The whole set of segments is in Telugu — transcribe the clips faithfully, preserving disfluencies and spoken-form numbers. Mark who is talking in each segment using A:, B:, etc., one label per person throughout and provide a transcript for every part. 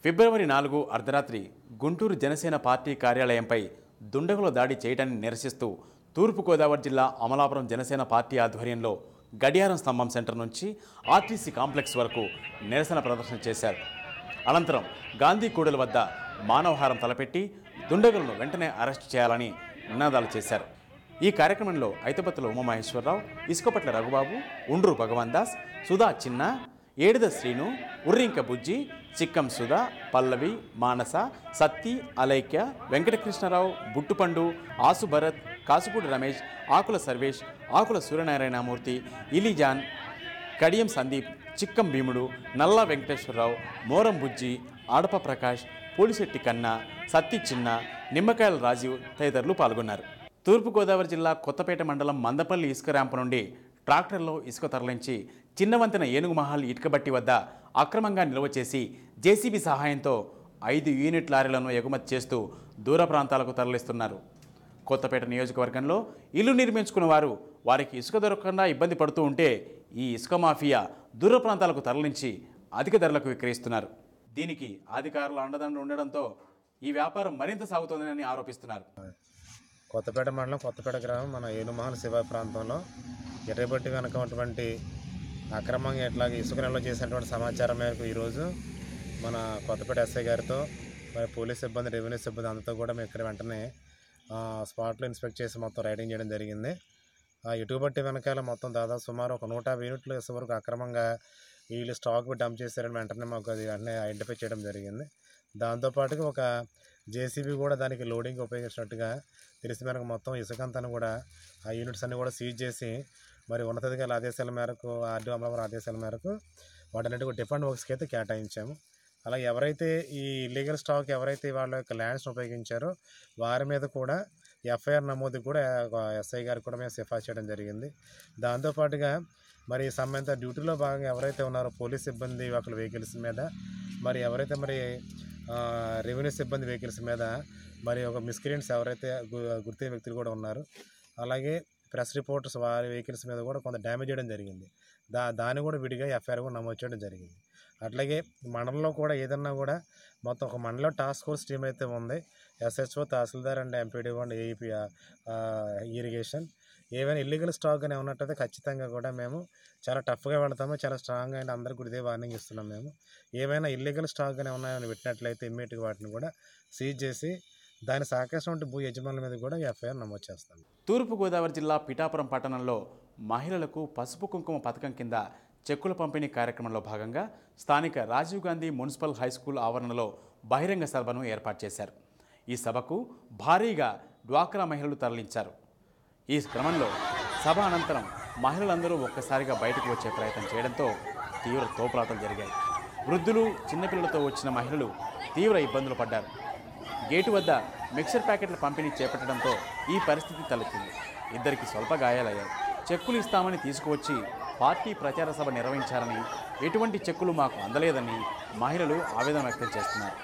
A: ఫిబ్రవరి నాలుగు అర్ధరాత్రి గుంటూరు జనసేన పార్టీ కార్యాలయంపై దుండగుల దాడి చేయడాన్ని నిరసిస్తూ తూర్పుగోదావరి జిల్లా అమలాపురం జనసేన పార్టీ ఆధ్వర్యంలో గడియారం స్తంభం సెంటర్ నుంచి ఆర్టీసీ కాంప్లెక్స్ వరకు నిరసన ప్రదర్శన చేశారు. అనంతరం గాంధీ కూడలి వద్ద మానవహారం తలపెట్టి దుండగులను వెంటనే అరెస్టు చేయాలని నినాదాలు చేశారు. ఈ కార్యక్రమంలో ఐతపత్తుల ఉమామహేశ్వరరావు, ఇసుకపట్ల రఘుబాబు, ఉండ్రు భగవాన్ దాస్, సుధా చిన్న, ఏడిద శ్రీను, ఉర్రింక బుజ్జి, చిక్కం సుధా, పల్లవి, మానస, సత్తి, అలైక్య, వెంకటకృష్ణరావు, బుట్టుపండు, ఆసు భరత్, కాసుపూడి రమేష్, ఆకుల సర్వేష్, ఆకుల సూర్యనారాయణమూర్తి, ఇలిజాన్, కడియం సందీప్, చిక్కం భీముడు, నల్లా వెంకటేశ్వరరావు, మోరం బుజ్జి, ఆడప ప్రకాష్, పోలిశెట్టి కన్నా, సత్తి చిన్న, నిమ్మకాయల రాజీవ్ తదితరులు పాల్గొన్నారు. తూర్పుగోదావరి జిల్లా కొత్తపేట మండలం మందపల్లి ఇసుక ర్యాంపు నుండి ట్రాక్టర్లో ఇసుక తరలించి చిన్నవంతెన ఏనుగు మహల్ ఇటుకబట్టి వద్ద అక్రమంగా నిల్వ చేసి జేసీబీ సహాయంతో ఐదు యూనిట్ లారీలను ఎగుమతి చేస్తూ దూర ప్రాంతాలకు తరలిస్తున్నారు. కొత్తపేట నియోజకవర్గంలో ఇల్లు నిర్మించుకున్న వారు వారికి ఇసుక దొరకకుండా ఇబ్బంది పడుతూ ఉంటే ఈ ఇసుక మాఫియా దూర ప్రాంతాలకు తరలించి అధిక ధరలకు విక్రయిస్తున్నారు. దీనికి అధికారుల అండదండ ఉండడంతో ఈ వ్యాపారం మరింత సాగుతోందని ఆరోపిస్తున్నారు.
B: కొత్తపేట మండలం కొత్తపేట గ్రామం మన ఏనుమహల్ శివ ప్రాంతంలో ఎర్రబట్టి వెనక ఉన్నటువంటి అక్రమంగా ఎట్లాగే ఇసుక నిల్వ చేసినటువంటి సమాచారం మేరకు ఈరోజు మన కొత్తపేట ఎస్ఐ గారితో మరి పోలీస్ సిబ్బంది, రెవెన్యూ సిబ్బంది అందరితో కూడా మేము ఇక్కడ వెంటనే స్పాట్లో ఇన్స్పెక్ట్ చేసి మొత్తం రైడింగ్ చేయడం జరిగింది. ఇటుబట్టి వెనకాల మొత్తం దాదాపు సుమారు ఒక నూట యాభై యూనిట్లు ఇసుక వరకు అక్రమంగా వీళ్ళు స్టాక్ డంప్ చేశారని వెంటనే మాకు అది వెంటనే ఐడెంటిఫై చేయడం జరిగింది. దాంతోపాటుగా ఒక జేసీబీ కూడా దానికి లోడింగ్ ఉపయోగించినట్టుగా తెలిసి మేరకు మొత్తం ఇసుకంతా కూడా ఆ యూనిట్స్ అన్నీ కూడా సీజ్ చేసి మరి ఉన్నతాధికారుల ఆదేశాల మేరకు ఆర్డీ అమలాపురం ఆదేశాల మేరకు వాటన్నిటి కూడా డిఫెండ్ వర్క్స్కి అయితే కేటాయించాము. అలా ఎవరైతే ఈ ఇల్లీగల్ స్టాక్ ఎవరైతే వాళ్ళ యొక్క ల్యాండ్స్ని ఉపయోగించారో వారి మీద కూడా ఎఫ్ఐఆర్ నమోదు కూడా ఎస్ఐ గారికి కూడా మేము సిఫార్సు చేయడం జరిగింది. దాంతోపాటుగా మరి సంబంధిత డ్యూటీలో భాగంగా ఎవరైతే ఉన్నారో పోలీస్ సిబ్బంది ఒకళ్ళ వెహికల్స్ మీద, మరి ఎవరైతే మరి రెవెన్యూ సిబ్బంది వెహికల్స్ మీద మరి ఒక మిస్క్రియంట్స్ ఎవరైతే గుర్తిన వ్యక్తులు కూడా ఉన్నారు, అలాగే ప్రెస్ రిపోర్టర్స్ వారి వెహికల్స్ మీద కూడా కొంత డ్యామేజ్ చేయడం జరిగింది. దా దాన్ని కూడా విడిగా ఎఫ్ఐఆర్ కూడా నమోదు చేయడం జరిగింది. అట్లాగే మండలంలో కూడా ఏదన్నా కూడా మొత్తం ఒక మండలం టాస్క్ ఫోర్స్ టీం అయితే ఉంది. SHO, tahsildar and MPD and AEP irrigation ఏవైనా ఇల్లీగల్ స్టాక్ అని ఉన్నట్టయితే ఖచ్చితంగా కూడా మేము చాలా టఫ్గా వెళతాము, చాలా స్ట్రాంగ్గా అండ్ అందరికీ కూడా ఇదే వార్నింగ్ ఇస్తున్నాం. మేము ఏమైనా ఇల్లీగల్ స్టాక్ అని ఉన్నాయని పెట్టినట్లయితే ఇమ్మీడియట్గా వాటిని కూడా సీజ్ చేసి దాని సహకరించినటువంటి భూ యజమానుల మీద కూడా ఎఫ్ఐఆర్ నమోదు చేస్తాం.
A: తూర్పుగోదావరి జిల్లా పిఠాపురం పట్టణంలో మహిళలకు పసుపు కుంకుమ పథకం కింద చెక్కుల పంపిణీ కార్యక్రమంలో భాగంగా స్థానిక Rajiv Gandhi municipal high school ఆవరణలో బహిరంగ సభను ఏర్పాటు చేశారు. ఈ సభకు భారీగా డ్వాక్రా మహిళలు తరలించారు. ఈ క్రమంలో సభ అనంతరం మహిళలందరూ ఒక్కసారిగా బయటకు వచ్చే ప్రయత్నం చేయడంతో తీవ్ర తోపులాటలు జరిగాయి. వృద్ధులు, చిన్నపిల్లలతో వచ్చిన మహిళలు తీవ్ర ఇబ్బందులు పడ్డారు. గేటు వద్ద మిక్సర్ ప్యాకెట్ల పంపిణీ చేపట్టడంతో ఈ పరిస్థితి తలెత్తింది. ఇద్దరికి స్వల్ప గాయాలయ్యాయి. చెక్కులు ఇస్తామని తీసుకువచ్చి పార్టీ ప్రచార సభ నిర్వహించారని, ఎటువంటి చెక్కులు మాకు అందలేదని మహిళలు ఆవేదన వ్యక్తం చేస్తున్నారు.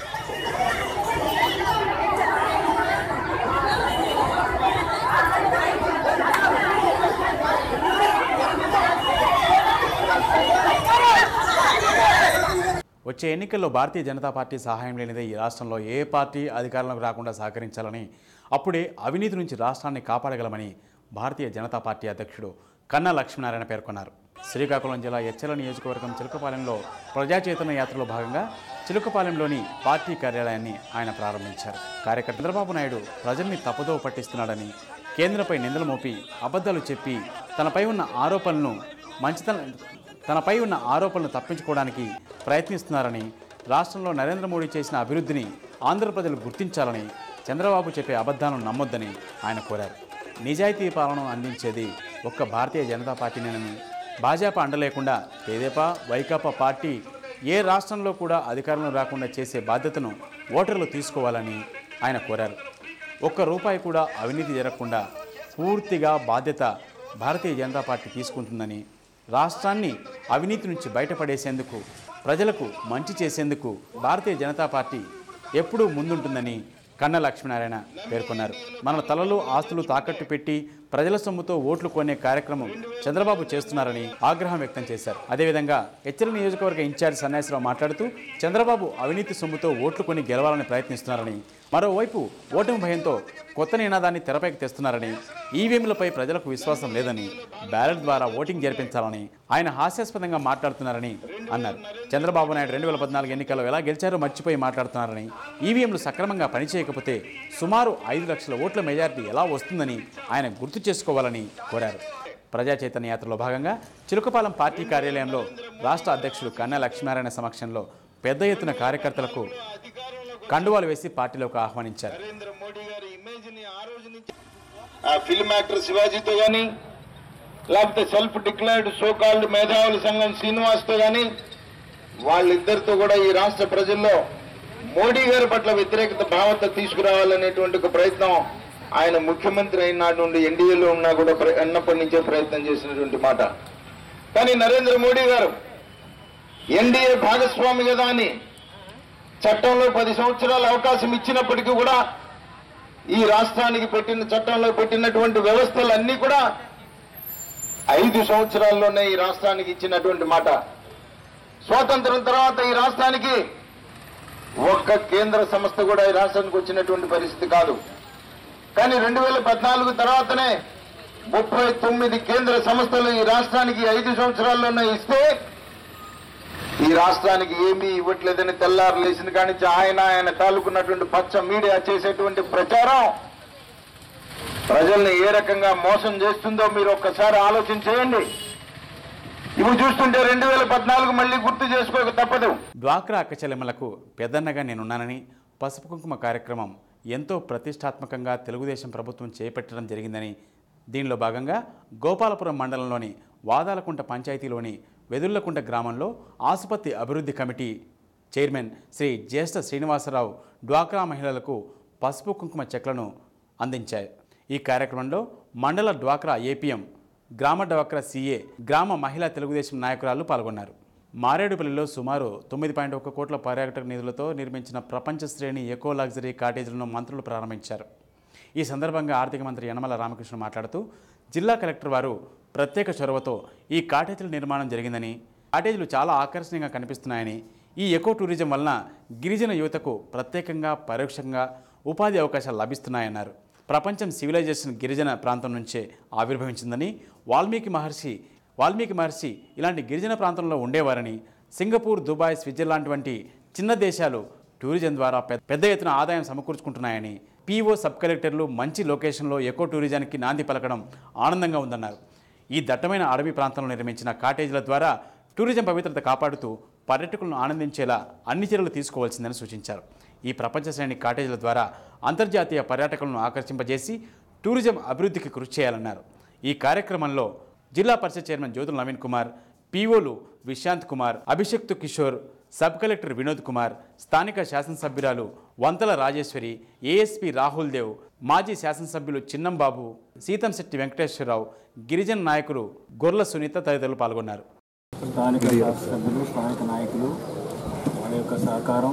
A: వచ్చే ఎన్నికల్లో భారతీయ జనతా పార్టీ సహాయం లేనిదే ఈ రాష్ట్రంలో ఏ పార్టీ అధికారంలోకి రాకుండా సహకరించాలని, అప్పుడే అవినీతి నుంచి రాష్ట్రాన్ని కాపాడగలమని భారతీయ జనతా పార్టీ అధ్యక్షుడు కన్నా లక్ష్మీనారాయణ పేర్కొన్నారు. శ్రీకాకుళం జిల్లా ఎచ్చెల నియోజకవర్గం చిలుకపాలెంలో ప్రజా చైతన్య యాత్రలో భాగంగా చిలుకపాలెంలోని పార్టీ కార్యాలయాన్ని ఆయన ప్రారంభించారు. కార్యకర్త చంద్రబాబు నాయుడు ప్రజల్ని తప్పుదోవ పట్టిస్తున్నాడని, కేంద్రంపై నిందలు మోపి అబద్ధాలు చెప్పి తనపై ఉన్న ఆరోపణలను మంచితన తనపై ఉన్న ఆరోపణలు తప్పించుకోవడానికి ప్రయత్నిస్తున్నారని, రాష్ట్రంలో నరేంద్ర మోడీ చేసిన అభివృద్ధిని ఆంధ్ర ప్రజలు గుర్తించాలని, చంద్రబాబు చెప్పే అబద్ధాలను నమ్మొద్దని ఆయన కోరారు. నిజాయితీ పాలన అందించేది ఒక్క భారతీయ జనతా పార్టీనేనని, భాజపా అండలేకుండా తెదేపా, వైకాపా పార్టీ ఏ రాష్ట్రంలో కూడా అధికారంలో రాకుండా చేసే బాధ్యతను ఓటర్లు తీసుకోవాలని ఆయన కోరారు. ఒక్క రూపాయి కూడా అవినీతి జరగకుండా పూర్తిగా బాధ్యత భారతీయ జనతా పార్టీ తీసుకుంటుందని, రాష్ట్రాన్ని అవినీతి నుంచి బయటపడేసేందుకు, ప్రజలకు మంచి చేసేందుకు భారతీయ జనతా పార్టీ ఎప్పుడూ ముందుంటుందని కన్నా లక్ష్మీనారాయణ పేర్కొన్నారు. మన తలలు ఆస్తులు తాకట్టు పెట్టి ప్రజల సొమ్ముతో ఓట్లు కొనే కార్యక్రమం చంద్రబాబు చేస్తున్నారని ఆగ్రహం వ్యక్తం చేశారు. అదేవిధంగా హెచ్చరి నియోజకవర్గ ఇన్ఛార్జ్ సన్యాసిరావు మాట్లాడుతూ చంద్రబాబు అవినీతి సొమ్ముతో ఓట్లు కొని గెలవాలని ప్రయత్నిస్తున్నారని, మరోవైపు ఓటమి భయంతో కొత్త నినాదాన్ని తెరపైకి తెస్తున్నారని, ఈవీఎంలపై ప్రజలకు విశ్వాసం లేదని, బ్యాలెట్ ద్వారా ఓటింగ్ జరిపించాలని ఆయన హాస్యాస్పదంగా మాట్లాడుతున్నారని అన్నారు. చంద్రబాబు నాయుడు రెండు వేల పద్నాలుగు ఎన్నికల్లో ఎలా గెలిచారో మర్చిపోయి మాట్లాడుతున్నారని, ఈవీఎంలు సక్రమంగా పనిచేయకపోతే సుమారు ఐదు లక్షల ఓట్ల మెజారిటీ ఎలా వస్తుందని ఆయన గుర్తు చేసుకోవాలని కోరారు. ప్రజా చైతన్య యాత్రలో భాగంగా చిలుకపాలెం పార్టీ కార్యాలయంలో రాష్ట్ర అధ్యక్షుడు కన్నా లక్ష్మీనారాయణ సమక్షంలో పెద్ద ఎత్తున కార్యకర్తలకు కండువాలు వేసి పార్టీలోకి ఆహ్వానించారు.
C: ఫిల్మ్ యాక్టర్ శివాజీతో కానీ, లేకపోతే సెల్ఫ్ డిక్లేర్డ్ సో కాల్డ్ మేధావుల సంఘం శ్రీనివాస్తో కానీ, వాళ్ళిద్దరితో కూడా ఈ రాష్ట్ర ప్రజల్లో మోడీ గారి పట్ల వ్యతిరేకత భావత తీసుకురావాలనేటువంటి ఒక ప్రయత్నం ఆయన ముఖ్యమంత్రి అయిన నాటి నుండి ఎన్డీఏలో ఉన్నా కూడా అన్నప్పటి నుంచే ప్రయత్నం చేసినటువంటి మాట. కానీ నరేంద్ర మోడీ గారు ఎన్డీఏ భాగస్వామి కదా అని చట్టంలో పది సంవత్సరాల అవకాశం ఇచ్చినప్పటికీ కూడా ఈ రాష్ట్రానికి పెట్టిన చట్టంలో పెట్టినటువంటి వ్యవస్థలన్నీ కూడా ఐదు సంవత్సరాల్లోనే ఈ రాష్ట్రానికి ఇచ్చినటువంటి మాట. స్వాతంత్రం తర్వాత ఈ రాష్ట్రానికి ఒక్క కేంద్ర సంస్థ కూడా ఈ రాష్ట్రానికి వచ్చినటువంటి పరిస్థితి కాదు. కానీ రెండు వేల పద్నాలుగు తర్వాతనే ముప్పై తొమ్మిది కేంద్ర సంస్థలు ఈ రాష్ట్రానికి ఐదు సంవత్సరాల్లోనే ఇస్తే ఈ రాష్ట్రానికి ఏమీ ఇవ్వట్లేదని తెల్లారు లేచిన కాడి నుంచి ఆయన ఆయన తాలూకున్నటువంటి పచ్చ మీడియా చేసేటువంటి ప్రచారం ప్రజల్ని ఏ రకంగా మోసం చేస్తుందో మీరు ఒక్కసారి ఆలోచన చేయండి. ఇవి చూస్తుంటే రెండు వేల పద్నాలుగు మళ్ళీ గుర్తు చేసుకోక తప్పదు.
A: డ్వాక్రా అక్కచెల్లెమ్మలకు పెద్దన్నగా నేనున్నానని, పసుపు కుంకుమ కార్యక్రమం ఎంతో ప్రతిష్టాత్మకంగా తెలుగుదేశం ప్రభుత్వం చేపట్టడం జరిగిందని, దీనిలో భాగంగా గోపాలపురం మండలంలోని వాదాలకుంట పంచాయతీలోని వెదుళ్లకుంట గ్రామంలో ఆసుపత్రి అభివృద్ధి కమిటీ చైర్మన్ శ్రీ జ్యేష్ఠ శ్రీనివాసరావు డ్వాక్రా మహిళలకు పసుపు కుంకుమ చెక్లను అందించారు. ఈ కార్యక్రమంలో మండల డ్వాక్రా ఏపీఎం, గ్రామ డ్వాక్రా సీఏ, గ్రామ మహిళా తెలుగుదేశం నాయకురాలు పాల్గొన్నారు. మారేడుపల్లిలో సుమారు తొమ్మిది పాయింట్ ఒక కోట్ల పర్యాటక నిధులతో నిర్మించిన ప్రపంచ శ్రేణి ఎకో లగ్జరీ కాటేజీలను మంత్రులు ప్రారంభించారు. ఈ సందర్భంగా ఆర్థిక మంత్రి యనమల రామకృష్ణ మాట్లాడుతూ జిల్లా కలెక్టర్ వారు ప్రత్యేక చొరవతో ఈ కాటేజీల నిర్మాణం జరిగిందని, కాటేజీలు చాలా ఆకర్షణీయంగా కనిపిస్తున్నాయని, ఈ ఎకో టూరిజం వలన గిరిజన యువతకు ప్రత్యేకంగా పరోక్షంగా ఉపాధి అవకాశాలు లభిస్తున్నాయన్నారు. ప్రపంచం సివిలైజేషన్ గిరిజన ప్రాంతం నుంచే ఆవిర్భవించిందని, వాల్మీకి మహర్షి వాల్మీకి మహర్షి ఇలాంటి గిరిజన ప్రాంతంలో ఉండేవారని, సింగపూర్, దుబాయ్, స్విట్జర్లాండ్ వంటి చిన్న దేశాలు టూరిజం ద్వారా పెద్ద ఎత్తున ఆదాయం సమకూర్చుకుంటున్నాయని, పీఓ సబ్ కలెక్టర్లు మంచి లొకేషన్లో ఎకో టూరిజానికి నాంది పలకడం ఆనందంగా ఉందన్నారు. ఈ దట్టమైన అడవి ప్రాంతంలో నిర్మించిన కాటేజీల ద్వారా టూరిజం పవిత్రత కాపాడుతూ పర్యాటకులను ఆనందించేలా అన్ని చర్యలు తీసుకోవాల్సిందని సూచించారు. ఈ ప్రపంచ శ్రేణి కాటేజీల ద్వారా అంతర్జాతీయ పర్యాటకులను ఆకర్షింపజేసి టూరిజం అభివృద్ధికి కృషి చేయాలన్నారు. ఈ కార్యక్రమంలో జిల్లా పరిషత్ చైర్మన్ జ్యోతుల నవీన్ కుమార్, పీఓలు విశాంత్ కుమార్, అభిషక్తు కిషోర్, సబ్ కలెక్టర్ వినోద్ కుమార్, స్థానిక శాసనసభ్యురాలు వంతల రాజేశ్వరి, ఏఎస్పీ రాహుల్ దేవ్, మాజీ శాసనసభ్యులు చిన్నంబాబు, సీతంశెట్టి వెంకటేశ్వరరావు, గిరిజన నాయకులు గొర్ల సునీత తదితరులు పాల్గొన్నారు.
D: స్థానిక శాసనసభ్యులు, స్థానిక నాయకులు వాళ్ళ యొక్క సహకారం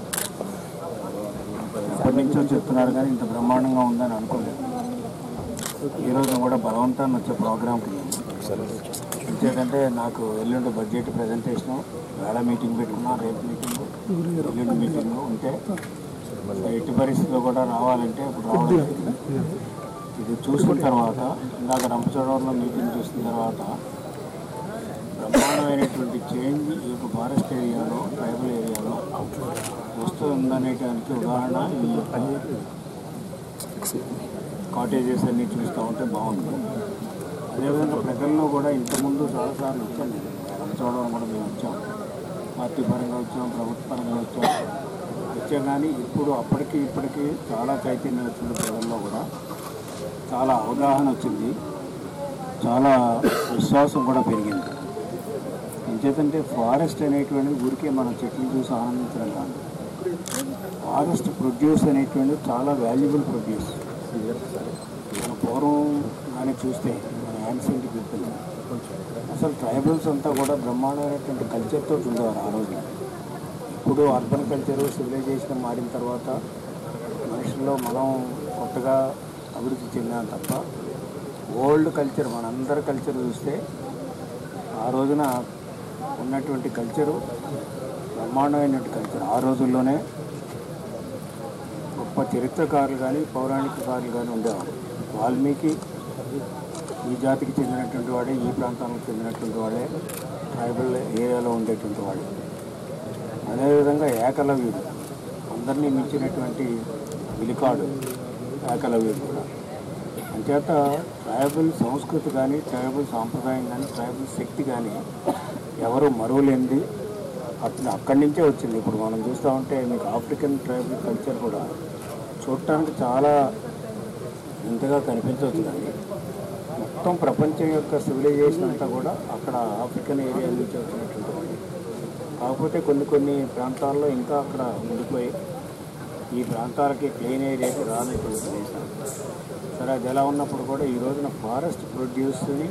D: ఎప్పటి నుంచో చెప్తున్నారు కానీ ఇంత బ్రహ్మాండంగా ఉందని అనుకోలేదు. ఈరోజు కూడా బలవంతాన్ని వచ్చే ప్రోగ్రాంకి ఎందుకంటే నాకు ఎల్లుండి బడ్జెట్ ప్రజెంటేషను, వేళ మీటింగ్ పెట్టుకున్నా, రేపు మీటింగు, ఎల్లుండి మీటింగు ఉంటే ఎట్టి పరిస్థితుల్లో కూడా రావాలంటే ఇప్పుడు రావాలి. ఇది చూసిన తర్వాత ఇందాక రంపచోడవరంలో మీటింగ్ చూసిన తర్వాత బ్రహ్మాండమైనటువంటి చేంజ్ ఈ యొక్క ఫారెస్ట్ ఏరియాలో, ట్రైబల్ ఏరియాలో వస్తుందనేటానికి ఉదాహరణ ఈ కాటేజెస్ అన్నీ చూస్తూ ఉంటే బాగుంటుంది. అదేవిధంగా ప్రజల్లో కూడా ఇంతకుముందు చాలాసార్లు వచ్చాను, రంపచోడవరం కూడా మేము వచ్చాం, పార్టీ పరంగా వచ్చాం, ప్రభుత్వ పరంగా వచ్చాం వచ్చాం కానీ ఇప్పుడు అప్పటికి ఇప్పటికీ చాలా చైతన్యం వచ్చింది. ప్రజల్లో కూడా చాలా అవగాహన వచ్చింది, చాలా విశ్వాసం కూడా పెరిగింది. ఎంచేతంటే ఫారెస్ట్ అనేటువంటిది ఊరికే మనం చెట్లు చూసి ఆనందించడం కాదు. ఫారెస్ట్ ప్రొడ్యూస్ అనేటువంటిది చాలా వాల్యుబుల్ ప్రొడ్యూస్. మన పూర్వం కానీ చూస్తే మన యాన్సెంట్ పీపుల్ అసలు ట్రైబల్స్ అంతా కూడా బ్రహ్మాండమైనటువంటి కల్చర్తో ఉండేవారు ఆ రోజు. ఇప్పుడు అర్బన్ కల్చరు, సివిలైజేషన్ మారిన తర్వాత మనిషి జనరేషన్లో మనం కొత్తగా అభివృద్ధి చెందాం తప్ప ఓల్డ్ కల్చర్ మనందరి కల్చర్ చూస్తే ఆ రోజున ఉన్నటువంటి కల్చరు బ్రహ్మాండమైనటువంటి కల్చర్. ఆ రోజుల్లోనే గొప్ప చరిత్రకారులు కానీ పౌరాణికకారులు కానీ ఉండేవారు. వాల్మీకి ఈ జాతికి చెందినటువంటి వాడే, ఈ ప్రాంతానికి చెందినటువంటి వాడే, ట్రైబల్ ఏరియాలో ఉండేటువంటి వాడే. అదేవిధంగా ఏకలవ్యుడు అందరినీ మించినటువంటి విలికాడు ఏకలవ్యుడు కూడా. అంచేత ట్రైబల్ సంస్కృతి కానీ, ట్రైబల్ సాంప్రదాయం కానీ, ట్రైబల్ శక్తి కానీ ఎవరు మరువలేనిది. అప్పుడు అక్కడి నుంచే వచ్చింది. ఇప్పుడు మనం చూస్తూ ఉంటే మీకు ఆఫ్రికన్ ట్రైబల్ కల్చర్ కూడా చూడటానికి చాలా ఇంతగా కనిపించవచ్చు, కానీ మొత్తం ప్రపంచం యొక్క సివిలైజేషన్ అంతా కూడా అక్కడ ఆఫ్రికన్ ఏరియా నుంచి వచ్చినటువంటి వాళ్ళు. కాకపోతే కొన్ని కొన్ని ప్రాంతాల్లో ఇంకా అక్కడ ఉండిపోయి ఈ ప్రాంతాలకి ప్లెయిన్ ఏరియాకి రానటువంటి చేశారు. సరే, అది ఎలా ఉన్నప్పుడు కూడా ఈ రోజున ఫారెస్ట్ ప్రొడ్యూస్ని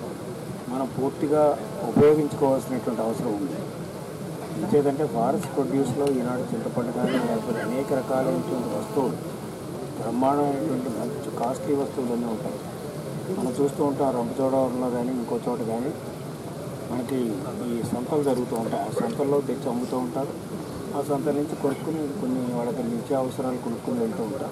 D: మనం పూర్తిగా ఉపయోగించుకోవాల్సినటువంటి అవసరం ఉంది. ఇంకేదంటే ఫారెస్ట్ ప్రొడ్యూస్లో ఈనాడు చింతపండు కానీ లేకపోతే అనేక రకాలైనటువంటి వస్తువులు, బ్రహ్మాండమైనటువంటి మంచి కాస్ట్లీ వస్తువులన్నీ ఉంటాయి. మనం చూస్తూ ఉంటాం రంపచోడవరంలో కానీ ఇంకో చోట కానీ మనకి ఈ సంతలు జరుగుతూ ఉంటాయి. ఆ సంతల్లో తెచ్చి అమ్ముతూ ఉంటారు. ఆ సంతల నుంచి కొనుక్కుని కొన్ని వాళ్ళకి నిత్య అవసరాలు కొనుక్కుని వెళ్తూ ఉంటారు.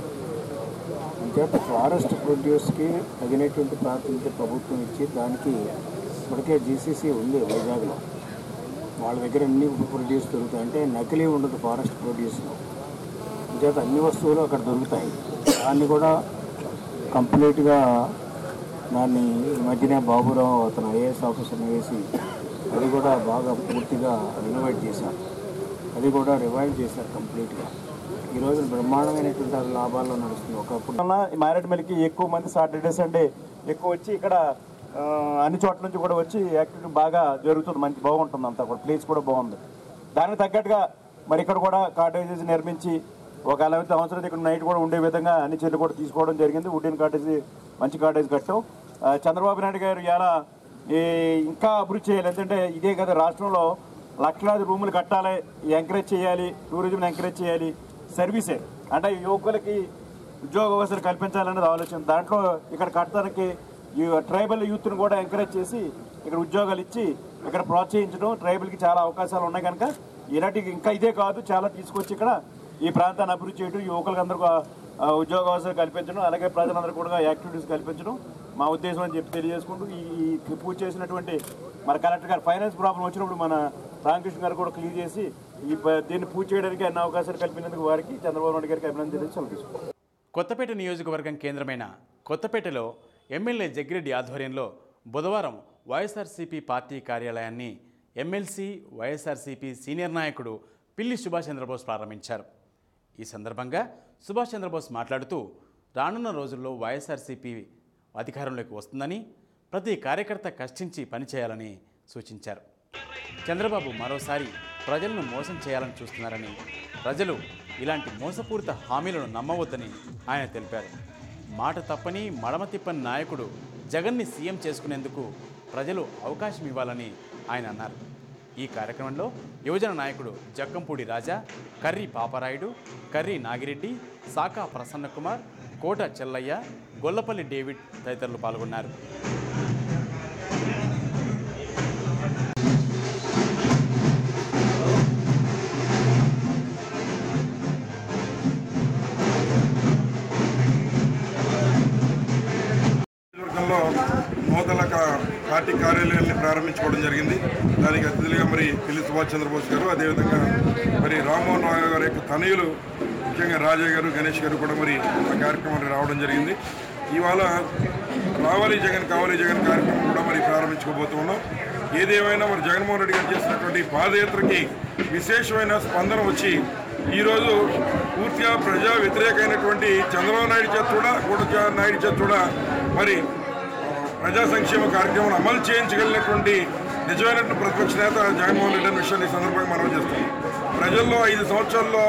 D: అంచేత ఫారెస్ట్ ప్రొడ్యూస్కి తగినటువంటి ప్రాతినిధ్యం ప్రభుత్వం ఇచ్చి దానికి ఇప్పటికే జీసీసీ ఉంది వైజాగ్లో. వాళ్ళ దగ్గర అన్ని ప్రొడ్యూస్ దొరుకుతాయి. అంటే నకిలీ ఉండదు ఫారెస్ట్ ప్రొడ్యూస్లో. అంచేత అన్ని వస్తువులు అక్కడ దొరుకుతాయి. దాన్ని కూడా కంప్లీట్గా దాన్ని ఈ మధ్యనే బాబురావు అతను ఐఏఎస్ ఆఫీసర్ని వేసి అది కూడా బాగా పూర్తిగా రినోవేట్ చేశారు. అది కూడా రివైవ్ చేశారు కంప్లీట్గా. ఈరోజు బ్రహ్మాండమైనటువంటి లాభాల్లో నడుస్తుంది. ఒకప్పుడు
E: మారేడుమిల్లికి ఎక్కువ మంది సాటర్డే సండే ఎక్కువ వచ్చి ఇక్కడ అన్ని చోట్ల నుంచి కూడా వచ్చి యాక్టివిటీ బాగా జరుగుతుంది. మంచి బాగుంటుంది అంతా కూడా. ప్లేస్ కూడా బాగుంది. దానికి తగ్గట్టుగా మరి ఇక్కడ కూడా కాటేజెస్ నిర్మించి ఒక అలవెంత్ సంవత్సరం ఇక్కడ నైట్ కూడా ఉండే విధంగా అన్ని చర్యలు కూడా తీసుకోవడం జరిగింది. వుడెన్ కాటేజ్ మంచి కాటేజ్ కట్టాం. చంద్రబాబు నాయుడు గారు ఇలా ఇంకా అభివృద్ధి చేయాలి. ఎందుకంటే ఇదే కదా రాష్ట్రంలో లక్షలాది రూములు కట్టాలి, ఎంకరేజ్ చేయాలి, టూరిజంని ఎంకరేజ్ చేయాలి, సర్వీసే అంటే యువకులకి ఉద్యోగ అవసరం కల్పించాలనేది ఆలోచన. దాంట్లో ఇక్కడ కట్టడానికి ఈ ట్రైబల్ యూత్ని కూడా ఎంకరేజ్ చేసి ఇక్కడ ఉద్యోగాలు ఇచ్చి ఇక్కడ ప్రోత్సహించడం, ట్రైబల్కి చాలా అవకాశాలు ఉన్నాయి కనుక ఇలాంటి ఇంకా ఇదే కాదు చాలా తీసుకొచ్చి ఇక్కడ ఈ ప్రాంతాన్ని అభివృద్ధి చేయడం, యువకులకు అందరికీ ఉద్యోగ అవసరం కల్పించడం, అలాగే ప్రజలందరూ కూడా యాక్టివిటీస్ కల్పించడం మా ఉద్దేశం అని చెప్పి తెలియజేసుకుంటూ ఈ పూజ చేసినటువంటి మన కలెక్టర్ గారు ఫైనాన్స్ ప్రాబ్లం వచ్చినప్పుడు మన రామకృష్ణ గారు కూడా క్లియర్ చేసి ఈ దీన్ని పూజ చేయడానికి అన్ని అవకాశాలు కల్పినందుకు వారికి చంద్రబాబు నాయుడు గారికి అభినందనలు తెలియజేసుకుంటాం.
A: కొత్తపేట నియోజకవర్గం కేంద్రమైన కొత్తపేటలో ఎమ్మెల్యే జగ్గిరెడ్డి ఆధ్వర్యంలో బుధవారం వైఎస్ఆర్సీపీ పార్టీ కార్యాలయాన్ని ఎమ్మెల్సీ వైఎస్ఆర్సీపీ సీనియర్ నాయకుడు పిల్లి సుభాష్ చంద్రబోస్ ప్రారంభించారు. ఈ సందర్భంగా సుభాష్ చంద్రబోస్ మాట్లాడుతూ రానున్న రోజుల్లో వైఎస్ఆర్సీపీ అధికారంలోకి వస్తుందని, ప్రతి కార్యకర్త కష్టించి పనిచేయాలని సూచించారు. చంద్రబాబు మరోసారి ప్రజలను మోసం చేయాలని చూస్తున్నారని, ప్రజలు ఇలాంటి మోసపూరిత హామీలను నమ్మవద్దని ఆయన తెలిపారు. మాట తప్పని మడమ తిప్పని నాయకుడు జగన్ని సీఎం చేసుకునేందుకు ప్రజలు అవకాశం ఇవ్వాలని ఆయన అన్నారు. ఈ కార్యక్రమంలో యువజన నాయకుడు జక్కంపూడి రాజా, కర్రీ పాపరాయుడు, కర్రీ నాగిరెడ్డి, సాకా ప్రసన్నకుమార్, కోట చెల్లయ్య, గొల్లపల్లి డేవిడ్ తదితరులు పాల్గొన్నారు.
F: నూతన పార్టీ కార్యాలయాన్ని ప్రారంభించుకోవడం జరిగింది. దానికి అతిథులుగా మరి పిల్లి సుభాష్ చంద్రబోస్ గారు, అదేవిధంగా మరి రామ్మోహన్ రావు గారి యొక్క తనయులు ముఖ్యంగా రాజయ్య గారు, గణేష్ గారు కూడా మరి ఆ కార్యక్రమానికి రావడం జరిగింది. ఇవాళ రావాలి జగన్ కావాలి జగన్ కార్యక్రమం కూడా మరి ప్రారంభించుకోబోతున్నాం. ఏదేమైనా మరి జగన్మోహన్ రెడ్డి గారు చేసినటువంటి పాదయాత్రకి విశేషమైన స్పందన వచ్చి ఈరోజు పూర్తిగా ప్రజా వ్యతిరేకమైనటువంటి చంద్రబాబు నాయుడు చేత కూడా కూడా నాయుడు చేత కూడా మరి ప్రజా సంక్షేమ కార్యక్రమం అమలు చేయించగలిగినటువంటి నిజమైనటువంటి ప్రతిపక్ష నేత జగన్మోహన్ రెడ్డి అనే విషయాన్ని ఈ సందర్భంగా మనం చేస్తాం. ప్రజల్లో ఐదు సంవత్సరాల్లో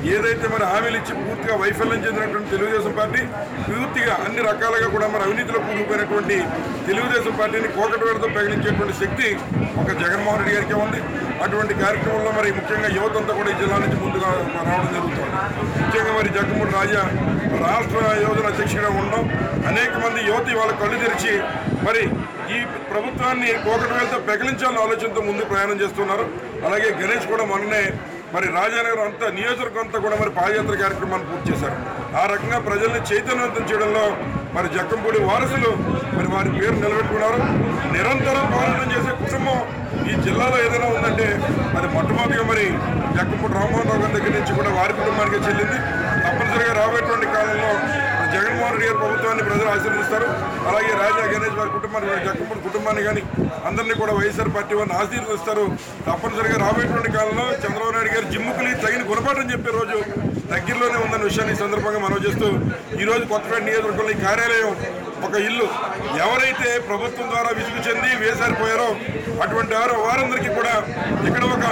F: ఏదైతే మరి హామీలు ఇచ్చి పూర్తిగా వైఫల్యం చెందినటువంటి తెలుగుదేశం పార్టీ పూర్తిగా అన్ని రకాలుగా కూడా మరి అవినీతిలో కూరుకుపోయినటువంటి తెలుగుదేశం పార్టీని కోకటవేళతో ప్రకటించేటువంటి శక్తి ఒక జగన్మోహన్ రెడ్డి గారికి ఉంది. అటువంటి కార్యక్రమంలో మరి ముఖ్యంగా యువత అంతా కూడా ఈ జిల్లా నుంచి ముందుగా రావడం జరుగుతుంది. ముఖ్యంగా మరి జగ్గంపూడి రాజా రాష్ట్ర యోజన అధ్యక్షుడిగా ఉండడం, అనేక మంది యువతి వాళ్ళ కళ్ళు తెరిచి మరి ఈ ప్రభుత్వాన్ని కోకటవేళతో ప్రకటించాలన్న ఆలోచనతో ముందు ప్రయాణం చేస్తున్నారు. అలాగే గణేష్ కూడా మొన్ననే మరి రాజానగర్ అంతా నియోజకవర్గం అంతా కూడా మరి పాదయాత్ర కార్యక్రమాన్ని పూర్తి చేశారు. ఆ రకంగా ప్రజల్ని చైతన్యవంతం చేయడంలో మరి జగ్గంపూడి వారసులు మరి వారి పేరు నిలబెట్టుకున్నారు. నిరంతరం పోరాటం చేసే కుటుంబం ఈ జిల్లాలో ఏదైనా ఉందంటే అది మొట్టమొదటిగా మరి జగ్గంపూడి రామ్మోహన్ రావు గారి దగ్గర నుంచి కూడా వారి కుటుంబానికి చెల్లింది. తప్పనిసరిగా రాబోయేటువంటి కాలంలో జగన్మోహన్ రెడ్డి గారి ప్రభుత్వాన్ని ప్రజలు ఆశీర్వదిస్తారు. అలాగే రాజా గణేష్ వారి కుటుంబాన్ని జగ్గంపూడి కుటుంబాన్ని కానీ అందరినీ కూడా వైఎస్ఆర్ పార్టీ వారిని ఆశీర్వదిస్తారు. తప్పనిసరిగా రాబోయేటువంటి కాలంలో చంద్రబాబు నాయుడు గారు జిమ్ముకులి తగిన గుణపాఠం చెప్పే రోజు దగ్గరలోనే ఉందన్న విషయాన్ని ఈ సందర్భంగా మనం చేస్తూ ఈరోజు కొత్తపేట నియోజకవర్గంలో ఈ కార్యాలయం ఒక ఇల్లు ఎవరైతే ప్రభుత్వం ద్వారా విసుగు చెంది వేసారిపోయారో అటువంటి వారు వారందరికీ కూడా ఇక్కడ ఒక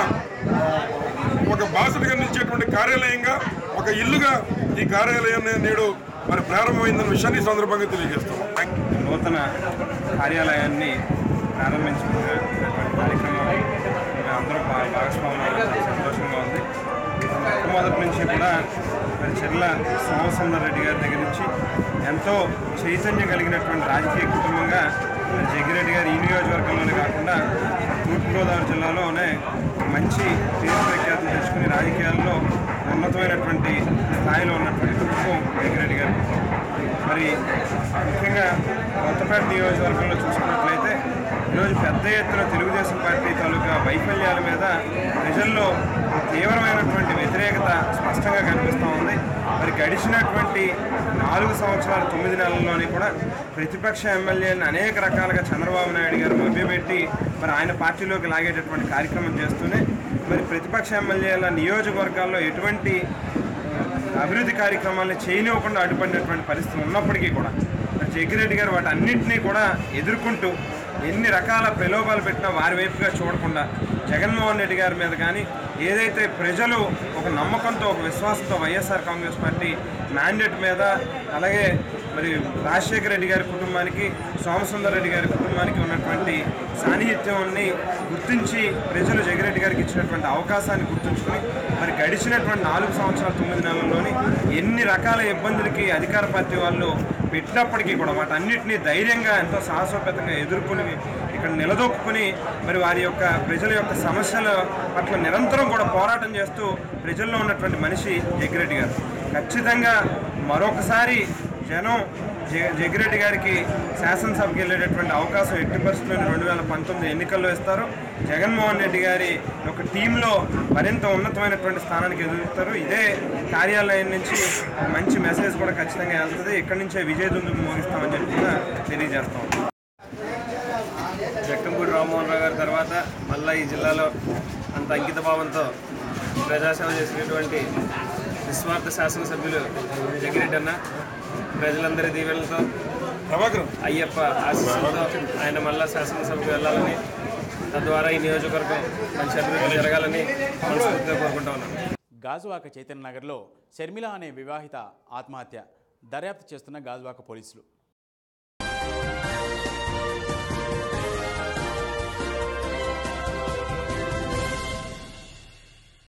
F: ఒక బాసటగా నిలిచేటువంటి కార్యాలయంగా ఒక ఇల్లుగా ఈ కార్యాలయం నేడు మరి ప్రారంభమైందన్న విషయాన్ని ఈ సందర్భంగా తెలియజేస్తాం.
G: నూతన కార్యాలయాన్ని ప్రారంభించుకున్న కార్యక్రమం అందరూ భాగస్వామ్యం సంతోషంగా ఉంది. మొట్టమొదటి నుంచి కూడా మరి చెర్ల సోమసుందర్ రెడ్డి గారి దగ్గర నుంచి ఎంతో చైతన్యం కలిగినటువంటి రాజకీయ కుటుంబంగా మరి జగ్గిరెడ్డి గారు ఈ నియోజకవర్గంలోనే కాకుండా తూర్పుగోదావరి జిల్లాలోనే మంచి పేరు ప్రఖ్యాతులు తెచ్చుకుని రాజకీయాల్లో ఉన్నతమైనటువంటి స్థాయిలో ఉన్నటువంటి కుటుంబం జగ్గిరెడ్డి గారి కుటుంబం. మరి ముఖ్యంగా కొత్తపేట నియోజకవర్గంలో చూసుకున్నట్లయితే ఈరోజు పెద్ద ఎత్తున తెలుగుదేశం పార్టీ తాలూకా వైఫల్యాల మీద ప్రజల్లో తీవ్రమైనటువంటి వ్యతిరేకత స్పష్టంగా కనిపిస్తూ ఉంది. మరి గడిచినటువంటి నాలుగు సంవత్సరాల తొమ్మిది నెలల్లోని కూడా ప్రతిపక్ష ఎమ్మెల్యేని అనేక రకాలుగా చంద్రబాబు నాయుడు గారు మభ్యపెట్టి మరి ఆయన పార్టీలోకి లాగేటటువంటి కార్యక్రమం చేస్తూనే మరి ప్రతిపక్ష ఎమ్మెల్యేల నియోజకవర్గాల్లో ఎటువంటి అభివృద్ధి కార్యక్రమాలను చేయనివ్వకుండా అడ్డుపడినటువంటి పరిస్థితి ఉన్నప్పటికీ కూడా మరి జగ్గిరెడ్డి గారు వాటి అన్నింటినీ కూడా ఎదుర్కొంటూ ఎన్ని రకాల ప్రలోభాలు పెట్టినా వారి వైపుగా చూడకుండా జగన్మోహన్ రెడ్డి గారి మీద కానీ ఏదైతే ప్రజలు ఒక నమ్మకంతో ఒక విశ్వాసంతో వైఎస్ఆర్ కాంగ్రెస్ పార్టీ మ్యాండేట్ మీద అలాగే మరి రాజశేఖర రెడ్డి గారి కుటుంబానికి సోమసుందర్ రెడ్డి గారి కుటుంబానికి ఉన్నటువంటి సాన్నిహిత్యాన్ని గుర్తించి ప్రజలు జగ్గిరెడ్డి గారికి ఇచ్చినటువంటి అవకాశాన్ని గుర్తుంచుకొని మరి గడిచినటువంటి నాలుగు సంవత్సరాల తొమ్మిది నెలల్లోని ఎన్ని రకాల ఇబ్బందులకి అధికార పార్టీ వాళ్ళు పెట్టినప్పటికీ కూడా వాటన్నిటినీ ధైర్యంగా ఎంతో సాహసోపేతంగా ఎదుర్కొని ఇక్కడ నిలదొక్కుని మరి వారి యొక్క ప్రజల యొక్క సమస్యల పట్ల నిరంతరం కూడా పోరాటం చేస్తూ ప్రజల్లో ఉన్నటువంటి మనిషి జగ్గిరెడ్డి గారు. ఖచ్చితంగా మరొకసారి జనం జ జగ్గిరెడ్డి గారికి శాసనసభకి వెళ్ళేటటువంటి అవకాశం ఎట్టి పరిస్థితుల్లో రెండు వేల పంతొమ్మిది ఎన్నికల్లో ఇస్తారు. జగన్మోహన్ రెడ్డి గారి ఒక టీంలో మరింత ఉన్నతమైనటువంటి స్థానానికి ఎదుగుతారు. ఇదే కార్యాలయం నుంచి మంచి మెసేజ్ కూడా ఖచ్చితంగా వెళ్తుంది. ఇక్కడి నుంచే విజయదుందుకు మోగిస్తామని చెప్పి కూడా తెలియజేస్తాం.
H: జగ్గంపూడి రామ్మోహన్ రావు గారి తర్వాత మళ్ళీ ఈ జిల్లాలో అంత అంకిత భావంతో ప్రజాసేవ చేసినటువంటి నిస్వార్థ శాసనసభ్యులు జగ్గిరెడ్డి అన్న ప్రజలందరి దీవెనలతో అయ్యప్ప ఆశీస్సులతో ఆయన మళ్ళా శాసనసభకు వెళ్ళాలని తద్వారా ఈ నియోజకవర్గం మంచి అభివృద్ధి జరగాలని మనస్ఫూర్తిగా కోరుకుంటా ఉన్నాను.
A: గాజువాక చైతన్య నగర్లో షర్మిల అనే వివాహిత ఆత్మహత్య దర్యాప్తు చేస్తున్న గాజువాక పోలీసులు.